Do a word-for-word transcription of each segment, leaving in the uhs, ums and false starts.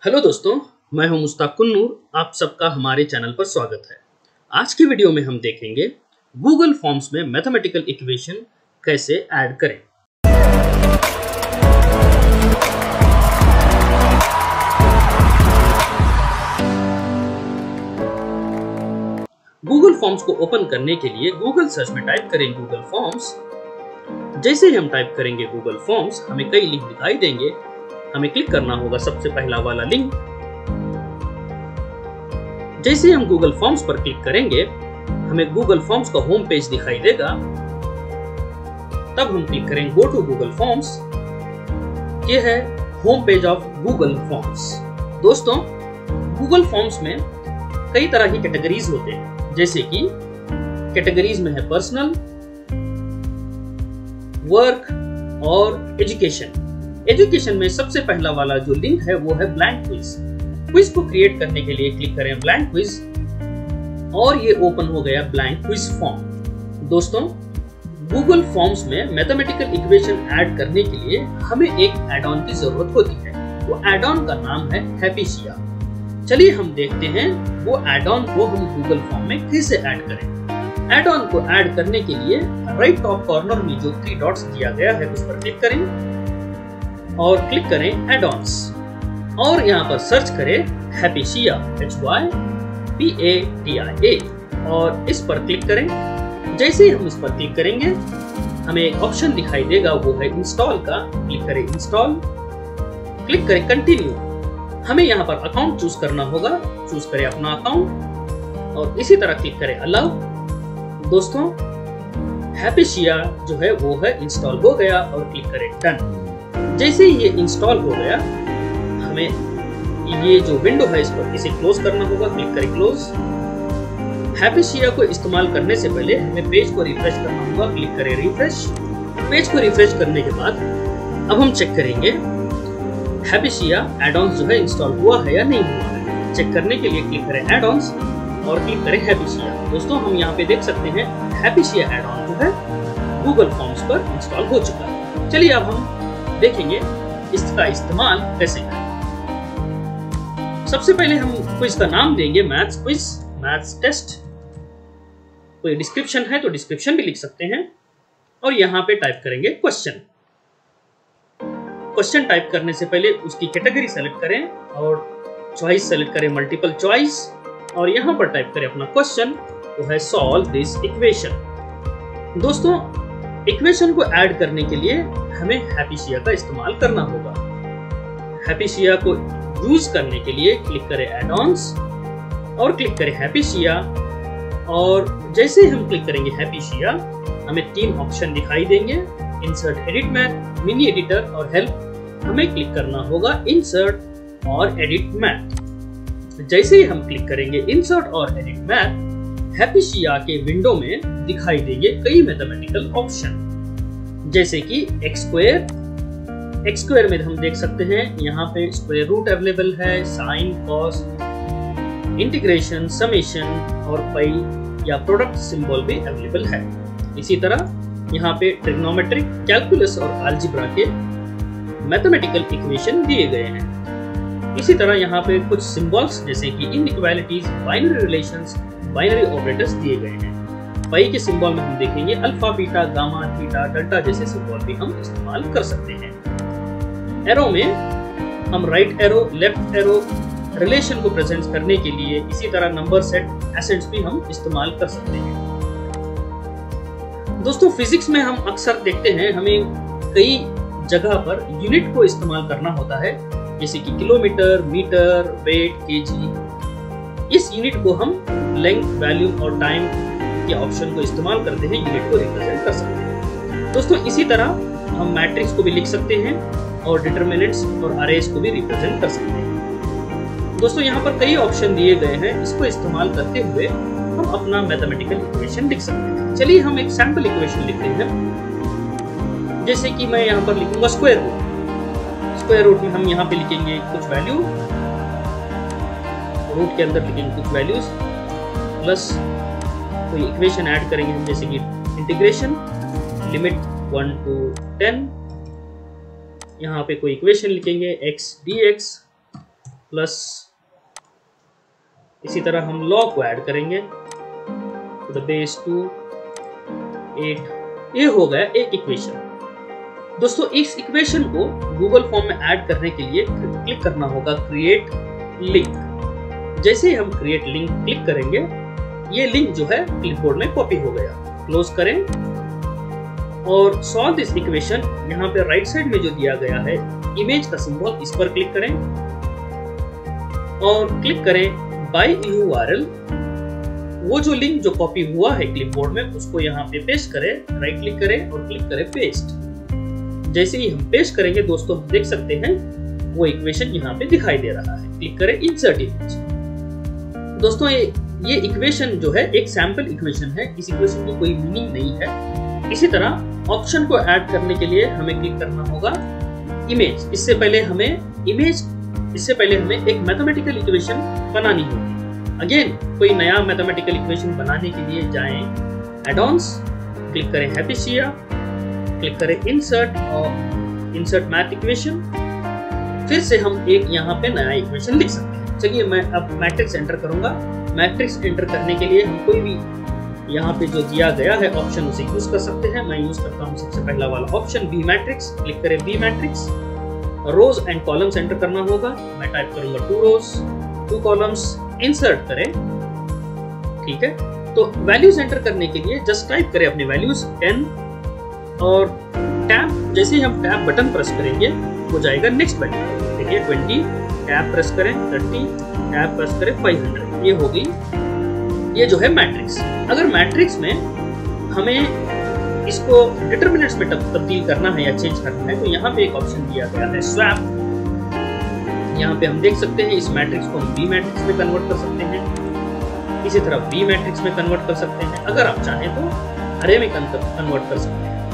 Hello दोस्तों, मैं हूं मुस्ताक कुन्नूर। आप सबका हमारे चैनल पर स्वागत है। आज की वीडियो में हम देखेंगे गूगल फॉर्म्स में मैथमेटिकल इक्वेशन कैसे ऐड करें। गूगल फॉर्म्स को ओपन करने के लिए गूगल सर्च में टाइप करें गूगल फॉर्म्स। जैसे ही हम टाइप करेंगे गूगल फॉर्म्स, हमें कई लिंक दिखाई देंगे। हमें क्लिक करना होगा सबसे पहला वाला लिंक। जैसे हम गूगल फॉर्म्स पर क्लिक करेंगे, हमें गूगल फॉर्म्स का होम पेज दिखाई देगा। तब हम क्लिक करें गो टू गूगल फॉर्म्स। ये है home page of Google forms. दोस्तों, गूगल फॉर्म्स में कई तरह की कैटेगरीज होते हैं, जैसे कि कैटेगरीज में है पर्सनल, वर्क और एजुकेशन। एजुकेशन में सबसे पहला वाला जो लिंक है वो है ब्लैंक क्विज। क्विज को क्रिएट करने के लिए क्लिक करें ब्लैंक क्विज और ये ओपन हो गया ब्लैंक क्विज फॉर्म। दोस्तों, गूगल फॉर्म्स में मैथमेटिकल इक्वेशन ऐड करने के लिए हमें एक एड ऑन की जरूरत होती है। वो एड ऑन का नाम है हैपीशिया। चलिए हम देखते हैं वो एड ऑन को हम गूगल फॉर्म में कैसे ऐड करें। एड ऑन को ऐड करने के लिए राइट टॉप कॉर्नर में जो थ्री डॉट्स दिया गया है उस पर क्लिक करें और क्लिक करें एड ऑन्स और यहाँ पर सर्च करें Hypatia, H Y P A T I A, और इस पर क्लिक करें। जैसे ही हम इस पर क्लिक करेंगे, हमें एक ऑप्शन दिखाई देगा, वो है इंस्टॉल का। क्लिक करें इंस्टॉल, क्लिक करें कंटिन्यू। हमें यहाँ पर अकाउंट चूज करना होगा। चूज करें अपना अकाउंट और इसी तरह क्लिक करें अलाउ। दोस्तों, हैपीशिया जो है वो है इंस्टॉल हो गया और क्लिक करें डन। जैसे ही ये इंस्टॉल हो गया, हमें ये जो विंडो है इस पर इसे क्लोज करना होगा। क्लिक करें क्लोज। हैपीशिया को इस्तेमाल करने से पहले हमें पेज को रिफ्रेश करना होगा। क्लिक करें रिफ्रेश। पेज को रिफ्रेश करने के बाद अब हम चेक करेंगे हैपीशिया एड-ऑन्स जो है इंस्टॉल हुआ है या नहीं हुआ है। चेक करने के लिए क्लिक करें एड-ऑन्स और क्लिक करें हैपीशिया। दोस्तों, हम यहाँ पे देख सकते हैं हैपीशिया एड-ऑन जो है गूगल फॉर्म्स पर इंस्टॉल हो चुका है। चलिए अब हम देखेंगे इसका इस्तेमाल कैसे करें। सबसे पहले हम क्विज का नाम देंगे मैथ्स क्विज, मैथ्स टेस्ट। कोई डिस्क्रिप्शन है तो डिस्क्रिप्शन भी लिख सकते हैं और यहाँ पे टाइप करेंगे क्वेश्चन। क्वेश्चन टाइप करने से पहले उसकी कैटेगरी सेलेक्ट करें और चॉइस सेलेक्ट करें मल्टीपल चॉइस और यहाँ पर टाइप करें अपना क्वेश्चन, वो है सॉल्व दिस इक्वेशन। दोस्तों, इक्वेशन को ऐड करने के लिए हमें हैपीशिया का इस्तेमाल करना होगा। हैपीशिया को यूज करने के लिए क्लिक करें एड-ऑन्स और क्लिक करें हैपीशिया। और जैसे ही हम क्लिक करेंगे हैपीशिया, हमें तीन ऑप्शन दिखाई देंगे, insert, edit math, mini editor और हेल्प। हमें क्लिक करना होगा इंसर्ट और एडिट मैथ। जैसे ही हम क्लिक करेंगे इंसर्ट और एडिट मैथ, हैपीशिया के विंडो में दिखाई देंगे कई मैथमेटिकल ऑप्शन, जैसे कि एक्स स्क्वायर। एक्स स्क्वायर में हम देख सकते हैं यहाँ पे स्क्वायर रूट अवेलेबल है, साइन, कॉस, इंटीग्रेशन, समेशन और पाई या प्रोडक्ट सिंबल भी अवेलेबल है। इसी तरह यहाँ पे ट्रिग्नोमेट्रिक, कैलकुलस और अलजेब्रा के मैथमेटिकल इक्वेशन दिए गए हैं। इसी तरह यहाँ पे कुछ सिंबल्स जैसे कि inequalities, binary relations, binary operators दिए गए हैं। पाई के सिंबल में हम देखेंगे alpha, beta, gamma, theta, delta जैसे सिंबल भी हम इस्तेमाल कर सकते हैं। एरो में हम right arrow, left arrow, relation को प्रेजेंट करने के लिए इसी तरह नंबर सेट, एसेट्स भी हम इस्तेमाल कर सकते हैं। दोस्तों, फिजिक्स में हम अक्सर देखते हैं हमें कई जगह पर यूनिट को इस्तेमाल करना होता है, जैसे कि किलोमीटर, मीटर, वेट, केजी। इस यूनिट को हम लेंथ, वैल्यूम और टाइम के ऑप्शन को इस्तेमाल करते हैं यूनिट को रिप्रेजेंट कर सकते हैं। दोस्तों, इसी तरह हम मैट्रिक्स को भी लिख सकते हैं और डिटरमिनेंट्स और अरेज को भी रिप्रेजेंट कर सकते हैं। दोस्तों, यहाँ पर कई ऑप्शन दिए गए हैं, इसको इस्तेमाल करते हुए हम अपना मैथमेटिकल इक्वेशन लिख सकते हैं। चलिए हम एक सैंपल इक्वेशन लिखते हैं, जैसे कि मैं यहाँ पर लिखूंगा स्क्वायर रूट। स्क्वायर रूट में हम यहाँ पे लिखेंगे कुछ वैल्यू, रूट के अंदर लिखेंगे कुछ वैल्यूज, प्लस कोई इक्वेशन ऐड करेंगे हम, जैसे कि integration, limit one two ten. यहाँ पे कोई इक्वेशन लिखेंगे x dx प्लस इसी तरह हम लॉग को ऐड करेंगे द बेस टू एट। ये हो गया एक इक्वेशन। दोस्तों इस इक्वेशन को गूगल फॉर्म में ऐड करने के लिए क्लिक करना होगा क्रिएट लिंक। जैसे ही हम क्रिएट लिंक क्लिक करेंगे ये लिंक जो है क्लिपबोर्ड में कॉपी हो गया। क्लोज करें और सॉल्व दिस इक्वेशन। यहाँ पे राइट साइड में जो दिया गया है इमेज का सिंबल, इस पर क्लिक करें और क्लिक करें बाय यूआरएल। वो जो लिंक जो कॉपी हुआ है क्लिपबोर्ड में उसको यहाँ पे पेस्ट करें, राइट क्लिक करें और क्लिक करें पेस्ट। जैसे ही हम पेस्ट करेंगे दोस्तों देख सकते हैं वो इक्वेशन यहाँ पे दिखाई दे रहा है। क्लिक करें इंसर्ट इमेज। दोस्तों ये ये इक्वेशन जो है एक सैंपल इक्वेशन है, इस इक्वेशन की कोई मीनिंग नहीं है। इसी तरह ऑप्शन को ऐड करने के लिए हमें क्लिक करना होगा इमेज। इससे पहले हमें इमेज इससे पहले हमें एक मैथमेटिकल इक्वेशन बनानी होगी। अगेन कोई नया मैथमेटिकल इक्वेशन बनाने के लिए जाएं एड-ऑन्स, क्लिक करें हैप्पीशिया, क्लिक करें इंसर्ट और इंसर्ट मैथ इक्वेशन। फिर से हम एक यहाँ पे नया इक्वेशन लिख सकते हैं। चलिए मैं अब मैट्रिक्स एंटर करूंगा। मैट्रिक्स एंटर करने के लिए हम कोई भी यहाँ पे जो दिया गया है ऑप्शन उसे यूज कर सकते हैं। मैं यूज करता हूँ सबसे पहला वाला ऑप्शन बी मैट्रिक्स। क्लिक करें B matrix. Rows and columns enter करना होगा। मैं टाइप करूंगा two rows two columns, insert करें। ठीक है, तो वैल्यूज एंटर करने के लिए जस्ट टाइप करें अपनी वैल्यूज टेन और टैब। जैसे ही हम टैब बटन प्रेस करेंगे हो जाएगा नेक्स्ट वैल्यू। देखिए ट्वेंटी, टैब प्रेस करें थर्टी, टैब प्रेस करें फाइव हंड्रेड। ये होगी ये जो है मैट्रिक्स। अगर मैट्रिक्स में हमें इसको डिटरमिनेंट्स में तब्दील करना है या चेंज करना है तो यहाँ पे एक ऑप्शन दिया गया है स्वैप। यहाँ पे हम देख सकते हैं इस मैट्रिक्स को हम बी मैट्रिक्स में कन्वर्ट कर सकते हैं, इसी तरह बी मैट्रिक्स में कन्वर्ट कर सकते हैं। अगर आप चाहें तो अरे में कन्वर्ट कर सकते हैं।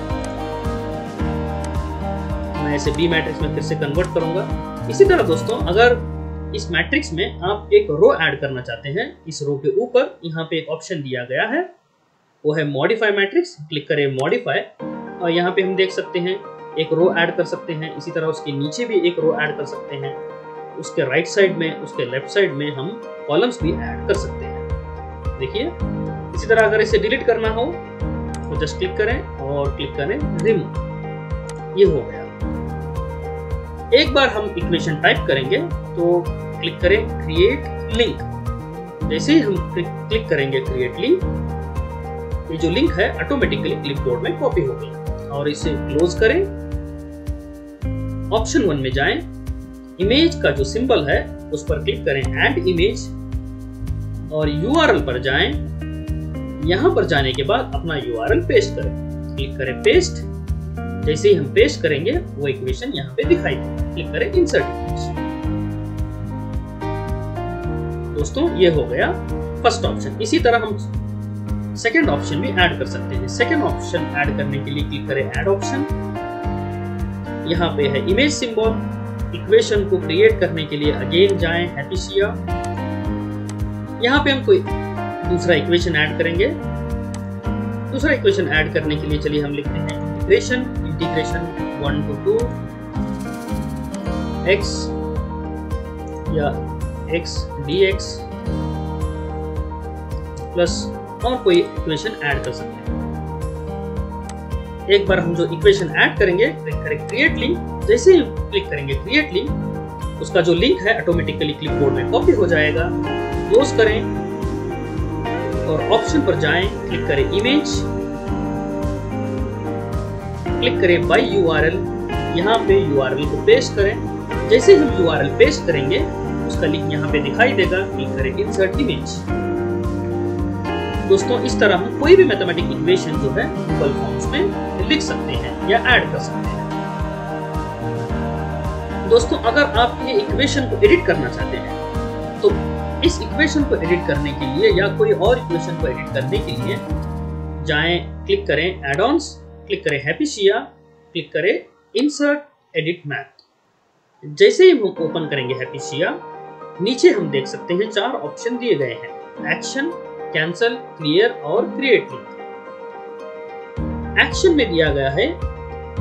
मैं इसे बी मैट्रिक्स में फिर से कन्वर्ट करूंगा। इसी तरह दोस्तों अगर इस मैट्रिक्स में आप एक रो ऐड करना चाहते हैं, इस रो के ऊपर यहाँ पे एक ऑप्शन दिया गया है वो है मॉडिफाई मैट्रिक्स। क्लिक करें मॉडिफाई और यहाँ पे हम देख सकते हैं एक रो ऐड कर सकते हैं। इसी तरह उसके नीचे भी एक रो ऐड कर सकते हैं। उसके राइट साइड में, उसके लेफ्ट साइड में हम कॉलम्स भी ऐड कर सकते हैं। देखिए इसी तरह अगर इसे डिलीट करना हो तो जस्ट क्लिक करें और क्लिक करें रिमूव। ये हो गया। एक बार हम इक्वेशन टाइप करेंगे तो क्लिक करें क्रिएट लिंक। जैसे ही हम क्लिक करेंगे क्रिएट लिंक, ये जो लिंक है ऑटोमेटिकली क्लिपबोर्ड में कॉपी हो गई। और इसे क्लोज करें। ऑप्शन वन में जाएं, इमेज का जो सिंबल है उस पर क्लिक करें ऐड इमेज और यूआरएल पर जाएं। यहां पर जाने के बाद अपना यूआरएल पेस्ट करें। क्लिक करें पेस्ट। जैसे ही हम पेस्ट करेंगे वो इक्वेशन यहाँ पे दिखाई देगा। क्लिक करें इंसर्ट इमेज। दोस्तों ये हो गया फर्स्ट ऑप्शन। इसी तरह हम सेकेंड ऑप्शन भी ऐड कर सकते हैं। सेकेंड ऑप्शन ऐड करने के लिए क्लिक करें ऐड ऑप्शन। यहाँ पे है इमेज सिंबल। इक्वेशन को क्रिएट करने के लिए अगेन जाएं हैप्पीशिया। यहाँ पे हम कोई दूसरा इक्वेशन ऐड करेंगे। दूसरा इक्वेशन ऐड करने के लिए चलिए हम लिखते हैं integration integration one two two x या एक्स डी एक्स प्लस और कोई इक्वेशन ऐड कर सकते हैं। एक बार हम जो इक्वेशन ऐड करेंगे क्लिक करें क्रिएट लिंक। जैसे ही क्लिक करेंगे क्रिएट लिंक उसका जो लिंक है ऑटोमेटिकली क्लिपबोर्ड में कॉपी हो जाएगा। क्लोज करें और ऑप्शन पर जाएं, क्लिक करें इमेज, क्लिक करें बाय यूआरएल। यहाँ पे यूआरएल को पेस्ट करें। जैसे हम यूआरएल पेस्ट करेंगे उसका लिंक यहाँ पे दिखाई देगा। क्लिक करें इंसर्ट इमेज। दोस्तों इस तरह हम कोई भी मैथमेटिकल इक्वेशन जो है गूगल फॉर्म्स में लिख सकते हैं या ऐड कर सकते हैं। दोस्तों अगर आप ये इक्वेशन को एडिट करना चाहते हैं तो इस इक्वेशन को एडिट करने के लिए या कोई और इक्वेशन को एडिट करने के लिए जाएं, क्लिक करें एड-ऑन्स, क्लिक करें हैप्पीशिया, क्लिक करें इंसर्ट एडिट मैथ। जैसे ही हम ओपन करेंगे हैप्पीशिया, नीचे हम देख सकते हैं चार ऑप्शन दिए गए हैं एक्शन, कैंसल, क्लियर और क्रिएट लिंक। एक्शन में दिया गया है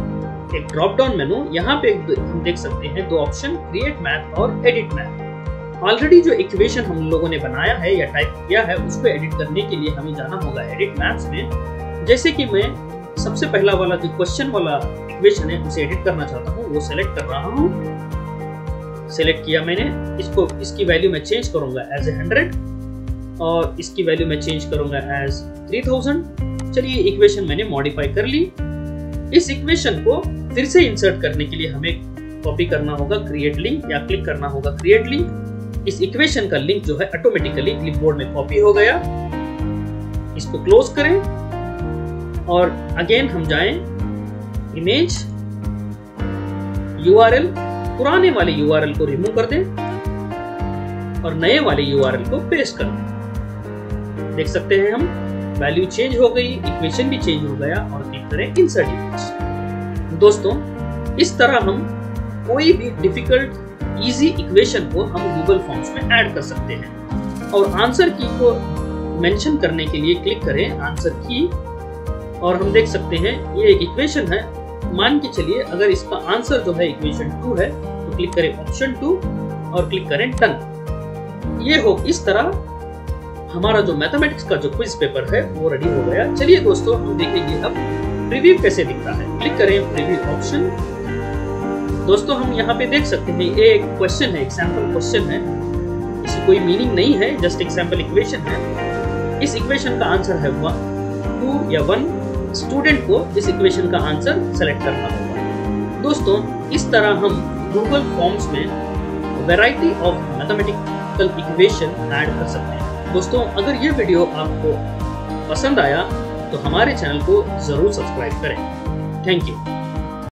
एक ड्रॉप डाउन मेनू, यहाँ पे हम देख सकते हैं दो ऑप्शन, क्रिएट मैथ और एडिट मैथ। ऑलरेडी जो इक्वेशन हम लोगों ने बनाया है या टाइप किया है उसको एडिट करने के लिए हमें जाना होगा एडिट मैथ्स में। जैसे कि मैं सबसे पहला वाला जो क्वेश्चन वाला इक्वेशन है उसे एडिट करना चाहता हूँ, वो सेलेक्ट कर रहा हूँ। सेलेक्ट किया मैंने, इसको इसकी वैल्यू मैं चेंज करूंगा एज ए हंड्रेड और इसकी वैल्यू मैं चेंज करूंगा एज थ्री थाउजेंड। चलिए इक्वेशन मैंने मॉडिफाई कर ली। इस इक्वेशन को फिर से इंसर्ट करने के लिए हमें कॉपी करना होगा क्रिएट लिंक या क्लिक करना होगा क्रिएट लिंक। इस इक्वेशन का लिंक जो है ऑटोमेटिकली क्लिपबोर्ड में कॉपी हो गया। इसको क्लोज करें और अगेन हम जाएं इमेज, यूआरएल, पुराने वाले यूआरएल को रिमूव कर दें और नए वाले यूआरएल को पेस्ट कर दें। देख सकते हैं हम वैल्यू चेंज हो गई, इक्वेशन भी चेंज हो गया और क्लिक करें इंसर्ट इमेज। दोस्तों इस तरह हम कोई भी डिफिकल्ट इजी इक्वेशन को हम गूगल फॉर्म्स में ऐड कर सकते हैं। और आंसर की को मेंशन करने के लिए क्लिक करें आंसर की और हम देख सकते हैं ये एक इक्वेशन है। मान के चलिए अगर इसका आंसर जो है इक्वेशन टू है तो क्लिक करें ऑप्शन टू और क्लिक करें डन। ये हो इस तरह हमारा जो मैथमेटिक्स का जो क्विज पेपर है वो रेडी हो गया। चलिए दोस्तों हम देखेंगे अब प्रीव्यू कैसे दिखता है। क्लिक करें प्रीव्यू ऑप्शन। दोस्तों हम यहाँ पे देख सकते हैं ये एक क्वेश्चन है, एग्जाम्पल क्वेश्चन है, इसकी कोई मीनिंग नहीं है, जस्ट एग्जाम्पल इक्वेशन है। इस इक्वेशन का आंसर है वन, टू या वन। स्टूडेंट को इस इक्वेशन का आंसर सेलेक्ट करना होगा। दोस्तों इस तरह हम गूगल फॉर्म्स में variety of mathematical equation add कर सकते हैं। दोस्तों अगर ये वीडियो आपको पसंद आया तो हमारे चैनल को जरूर सब्सक्राइब करें। Thank you.